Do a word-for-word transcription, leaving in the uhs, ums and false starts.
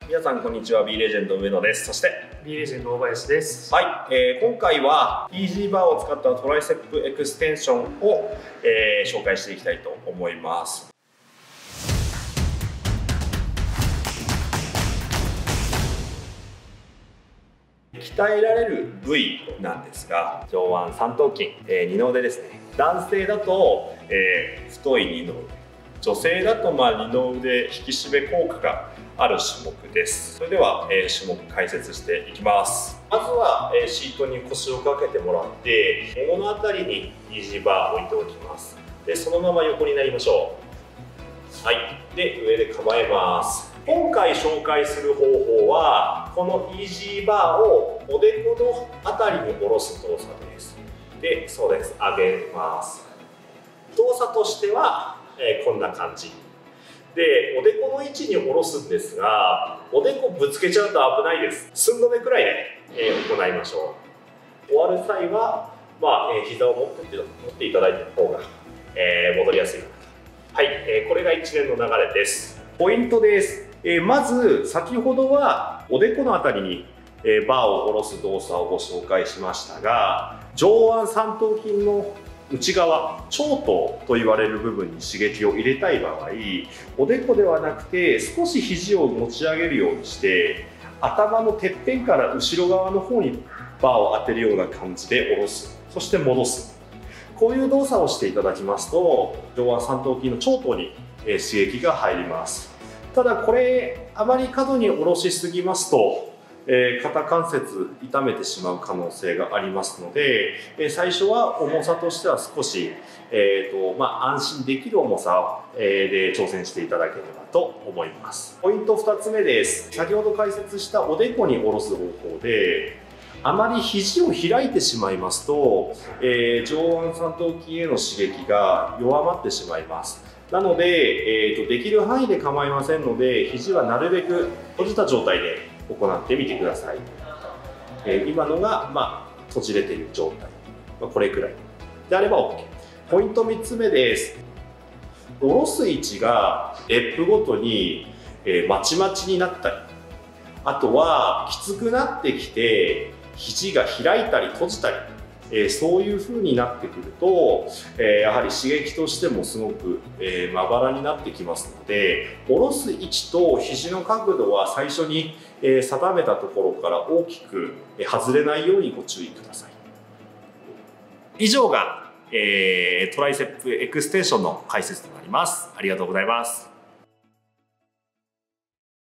皆さんこんにちは、B レジェンド上野です。そして B レジェンド大林です。 はい、えー、今回は イージー バーを使ったトライセップエクステンションを、えー、紹介していきたいと思います。鍛えられる部位なんですが、上腕三頭筋、えー、二の腕ですね。男性だと、えー、太い二の腕、女性だとまあ二の腕引き締め効果がある種目です。それでは、えー、種目解説していきます。まずは、えー、シートに腰をかけてもらって、もものあたりにイージーバーを置いておきます。でそのまま横になりましょう。はい、で上で構えます。今回紹介する方法はこのイージーバーをおでこのあたりに下ろす動作です。でそうです、上げます。動作としては、えー、こんな感じでおでこの位置に下ろすんですが、おでこぶつけちゃうと危ないです。寸止めくらいで、えー、行いましょう。終わる際は、まあえー、膝を持って持っていただいた方が、えー、戻りやすいかなと。はい、えー、これが一連の流れです。ポイントです。えー、まず先ほどはおでこのあたりに、えー、バーを下ろす動作をご紹介しましたが、上腕三頭筋の内側、長頭と言われる部分に刺激を入れたい場合、おでこではなくて少し肘を持ち上げるようにして頭のてっぺんから後ろ側の方にバーを当てるような感じで下ろす、そして戻す、こういう動作をしていただきますと上腕三頭筋の長頭に刺激が入ります。ただこれあまり過度に下ろしすぎますと、えー、肩関節痛めてしまう可能性がありますので、えー、最初は重さとしては少し、えーとまあ、安心できる重さ、えー、で挑戦していただければと思います。ポイントふたつめです。先ほど解説したおでこに下ろす方法で、あまり肘を開いてしまいますと、えー、上腕三頭筋への刺激が弱まってしまいます。なので、えーと、できる範囲で構いませんので、肘はなるべく閉じた状態で行ってみてください。えー、今のが、まあ、閉じれている状態、まあ、これくらいであれば OK。ポイントみっつめです。下ろす位置がレップごとに、えー、まちまちになったり、あとはきつくなってきて肘が開いたり閉じたり、えー、そういう風になってくると、えー、やはり刺激としてもすごく、えー、まばらになってきますので、下ろす位置と肘の角度は最初に、えー、定めたところから大きく外れないようにご注意ください。以上が、えー、トライセップエクステンションの解説となります。ありがとうございます。